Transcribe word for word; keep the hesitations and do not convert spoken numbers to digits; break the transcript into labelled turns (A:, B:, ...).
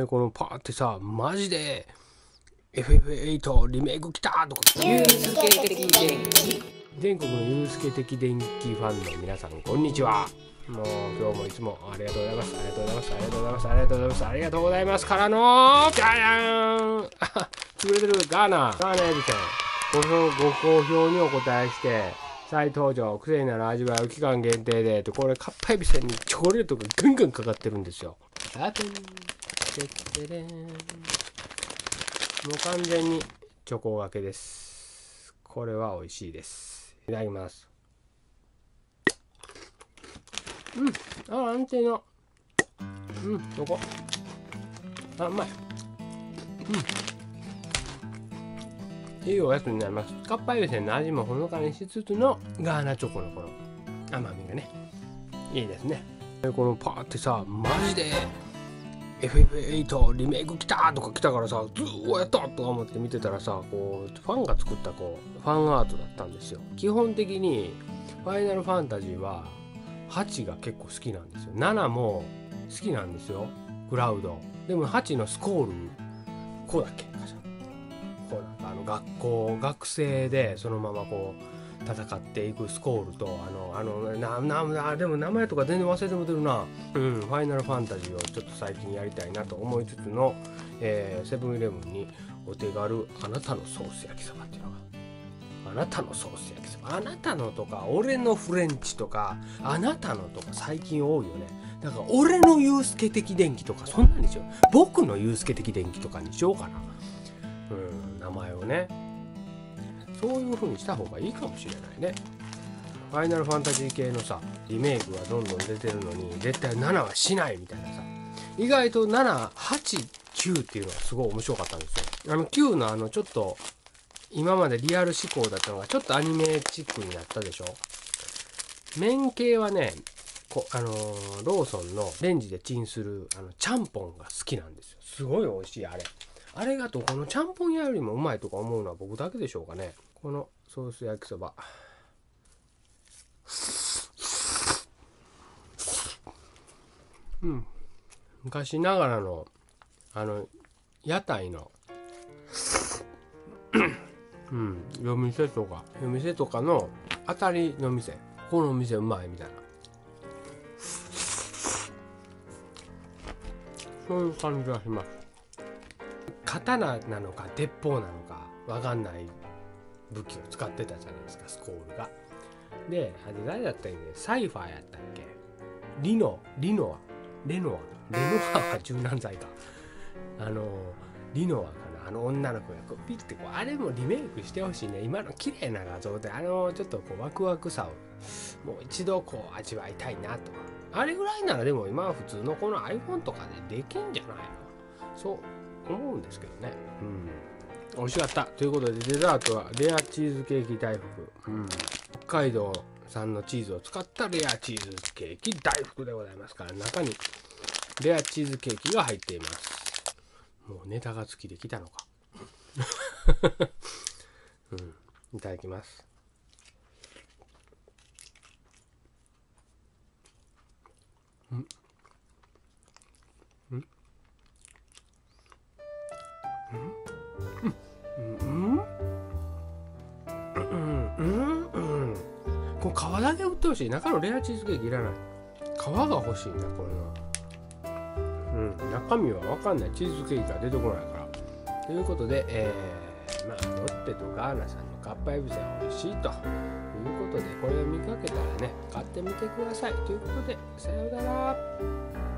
A: このパーってさ、マジで エフエフエイト リメイク来たとか、ユースケ的電気、全国のユースケ的電気ファンの皆さん、こんにちは。もう今日もいつもありがとうございます、ありがとうございます、ありがとうございます、ありがとうございます、ありがとうございますからのジャイアン潰れてるガーナ、ガーナエビセン、ご評ご好評にお答えして、再登場、癖になる味わいを期間限定で、これカッパエビセンにチョコレートがガンガンかかってるんですよ。あてんてってれん、もう完全にチョコがけです。これは美味しいです。いただきます。うん、あ、安定の、うん、チョコ、あ、うまい。うん、いいおやつになります。カッパエビセンの味もほのかにしつつのガーナチョコのこの甘みがね、いいですね。このパーってさ、マジでエフエフエイト リメイク来たとか来たからさ、ずーやったとか思って見てたらさ、こうファンが作ったこうファンアートだったんですよ。基本的にファイナルファンタジーははちが結構好きなんですよ。ななも好きなんですよ、クラウド。でもはちのスコール、こうだっけ、こうなんかあの学校学生でそのままこう戦っていくスコールと、あのあのなななでも名前とか全然忘れてもてるな。うん、ファイナルファンタジーをちょっと最近やりたいなと思いつつの、えー、セブンイレブンにお手軽あなたのソース焼きそばっていうのが、あなたのソース焼きそば、あなたのとか俺のフレンチとかあなたのとか最近多いよね。だから俺のユースケ的電気とかそんなんにしよう。僕のユースケ的電気とかにしようかな。うん、名前をね、そういう風にした方がいいかもしれないね。ファイナルファンタジー系のさ、リメイクがどんどん出てるのに絶対ななはしないみたいなさ、意外となな、はち、きゅうっていうのがすごい面白かったんですよ。あのきゅうのあのちょっと今までリアル思考だったのがちょっとアニメチックになったでしょ。麺系はね、こあのー、ローソンのレンジでチンするあのちゃんぽんが好きなんですよ。すごい美味しいあれ。あれがとこのちゃんぽん屋よりもうまいとか思うのは僕だけでしょうかね。このソース焼きそば、うん、昔ながらのあの屋台のうん、夜店とか夜店とかの当たりの店、この店うまいみたいな、そういう感じがします。刀なのか鉄砲なのかわかんない武器を使ってたじゃないですか、スコールが。で、あれ誰だったっけ、サイファーやったっけ、リノリノアレノアレノアは柔軟剤か、あのリノアかな、あの女の子がこうピッてこう、あれもリメイクしてほしいね。今の綺麗な画像であのちょっとこうワクワクさをもう一度こう味わいたいなと。あれぐらいならでも今は普通のこの iPhone とかでできんじゃないの、そう思うんですけどね。うん、美味しかったということで、デザートはレアチーズケーキ大福、うん、北海道産のチーズを使ったレアチーズケーキ大福でございますから、中にレアチーズケーキが入っています。もうネタが好きできたのか、うん、いただきます。うんうんうんうんうんうん、これ皮だけ売ってほしい。中のレアチーズケーキいらない、皮が欲しいなこれは。うん、中身は分かんない、チーズケーキが出てこないから。ということで、えー、まあロッテとガーナさんのカッパエビセンは美味しいということで、これを見かけたらね買ってみてくださいということで、さようなら。